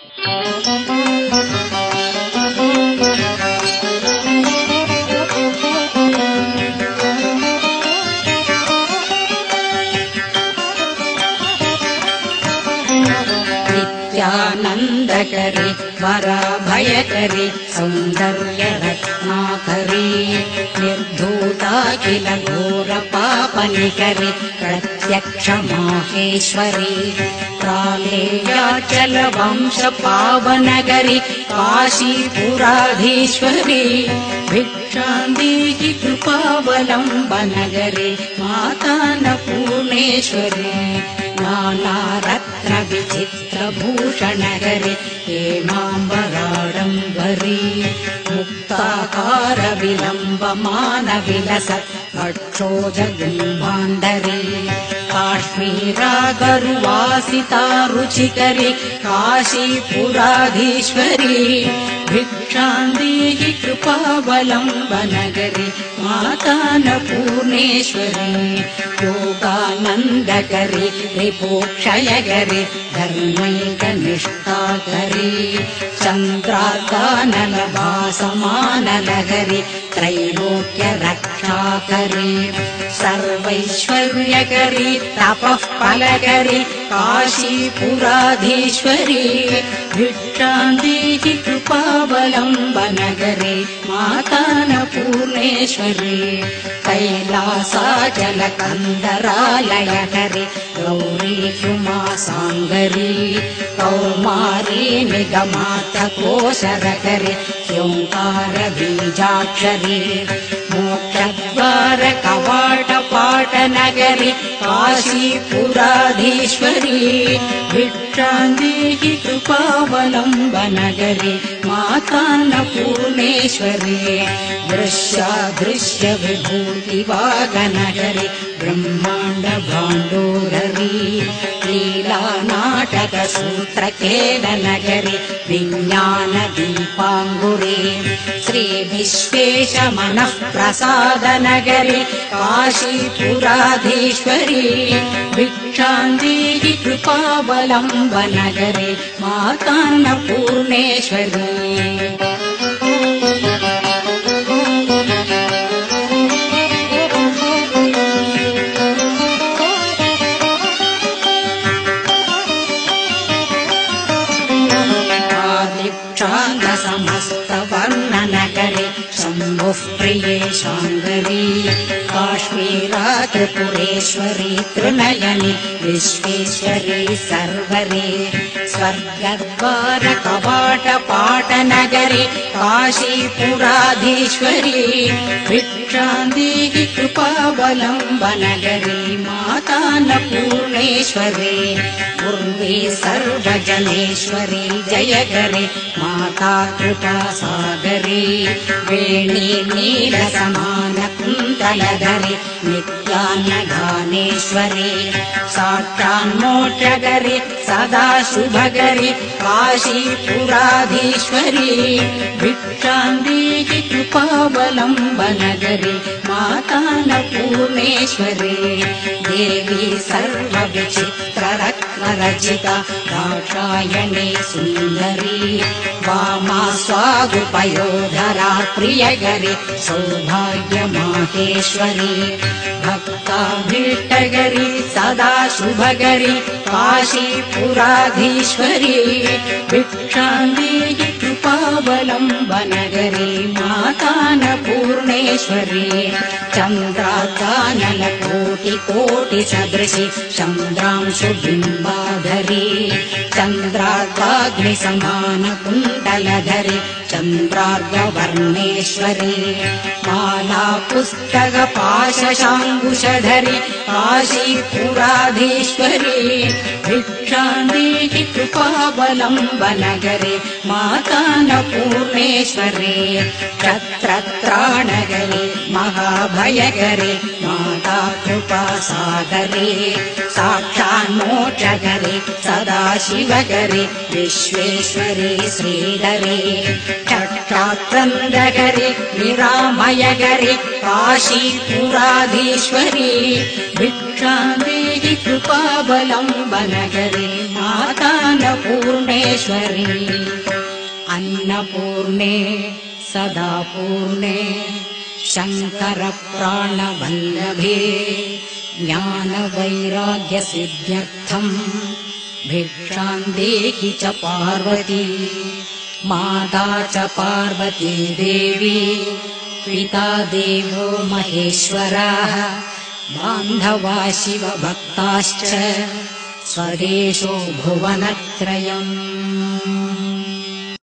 नित्यानन्दकरी वराभयकरी सौन्दर्यरत्नाकरी निर्धूताखिल घोरपापनिकरी प्रत्यक्षमाहेश्वरी प्रालेयाचलवंशपावनगरी काशीपुराधीश्वरी भिक्षान्देहि कृपावलम्बनगरी मातान्नपूर्णेश्वरी नानारत्नविचित्रभूषणगरी हेमाम्बराडम्बरी मुक्ताकारविलम्बमानविलसत् भक्षोजगुम्भाण्डरी काश्मीरागरुवासिता रुचिकरी काशीपुराधीश्वरी भिक्षान्देहि कृपावलम्बनगरी मातान्नपूर्णेश्वरी योगानन्दकरी रिपोक्षयगरी धर्मैकनिष्ठाकरी चन्द्रार्कानलभासमानलहरी त्रैलोक्यरक्षाकरी सर्वैश्वर्यकरी तपःफलकरी काशीपुराधीश्वरी भिक्षान्देहि कृपावलम्बनगरी मातान्नपूर्णेश्वरी कैलासाचलकन्दरालयकरी गौरी हुमासाङ्गरी कौमारी निगमार्थकोशरकरी ह्योङ्कारबीजाक्षरी मोक्षद्वारकवाटपाटनगरी काशीपुराधीश्वरी भिक्षान्देहि कृपावलम्बनगरी मातान्नपूर्णेश्वरी दृश्यादृश्यविभूतिवागनगरी ब्रह्माण्डभाण्डोदरी लीलानाटकसूत्रखेलनगरी विज्ञानदीपाङ्गुरी श्रीविश्वेशमनःप्रसादनगरी काशीपुराधीश्वरी भिक्षान्देहि कृपावलम्बनगरी मातान्नपूर्णेश्वरी समस्तवर्णनगरी शम्भुः प्रियेशाङ्गरी काश्मीरात्रिपुरेश्वरी त्रिनयनी विश्वेश्वरी सर्वरी स्वर्गद्वारकवाटपाटनगरी काशीपुराधीश्वरी भिक्षान्देहि कृपावलम्बनगरी मातान्नपूर्णेश्वरी उर्वी सर्वजनेश्वरी जयगरी माता कृपासागरी वेणी नीलसमानकुन्तलधरी नित्यान्नदानेश्वरी साक्षान्मोक्षगरी सदा शुभगरी काशीपुराधीश्वरी भिक्षान्देहि कृपावलम्बनगरी मातान्नपूर्णेश्वरी देवी सर्वविचित्ररत्नरचिता दाक्षायणी सुन्दरी वामा स्वागुपयोधरा प्रियगरी सौभाग्यमाहेश्वरी भक्ताभीष्टगरी सदा शुभगरी काशीपुराधीश्वरी भिक्षान्देहि कृपावलम्बनगरी मातान्नपूर्णेश्वरी चन्द्रार्कानलकोटिकोटिसदृशि चन्द्रांशुबिम्बाधरी चन्द्रार्काग्निसमानकुण्डलधरी चन्द्रार्कवर्णेश्वरी मालापुस्तकपाशशाङ्कुशधरी काशीपुराधीश्वरी भिक्षान्देहि कृपावलम्बनगरी मातान्नपूर्णेश्वरी क्षत्रत्राणगरी महाभयगरी माता कृपासागरी साक्षान्मोक्षगरी सदाशिवगरी विश्वेश्वरी श्रीधरी चक्षात्रन्दगरी निरामयगरी काशीपुराधीश्वरी भिक्षां देहि कृपावलम्बनगरे मातान्नपूर्णेश्वरी अन्नपूर्णे सदा पूर्णे शङ्करप्राणवल्लभे ज्ञानवैराग्यसिद्ध्यर्थम् भिक्षां देहि च पार्वती माता च पार्वती देवी पिता देवो महेश्वरः बान्धवा शिवभक्ताश्च स्वदेशो भुवनत्रयम्।